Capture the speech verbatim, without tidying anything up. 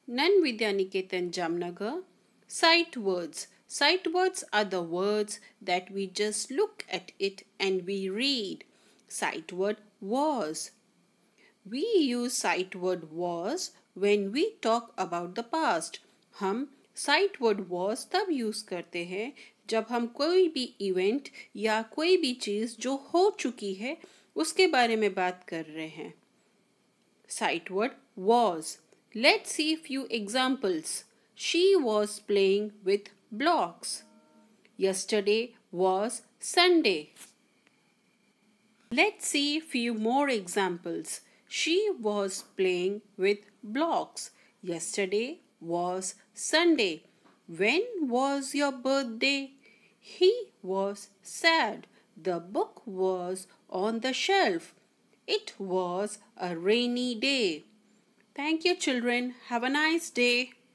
Nan Vidya Niketan Jamnagar. Sight words. Sight words are the words that we just look at it and we read. Sight word was. We use sight word was when we talk about the past. हम sight word was तब use करते हैं जब हम कोई भी event या कोई भी चीज जो हो चुकी है उसके बारे में बात कर रहे हैं. Sight word was. Let's see few examples. She was playing with blocks. Yesterday was Sunday. Let's see few more examples. She was playing with blocks. Yesterday was Sunday. When was your birthday? He was sad. The book was on the shelf. It was a rainy day. Thank you, children. Have a nice day.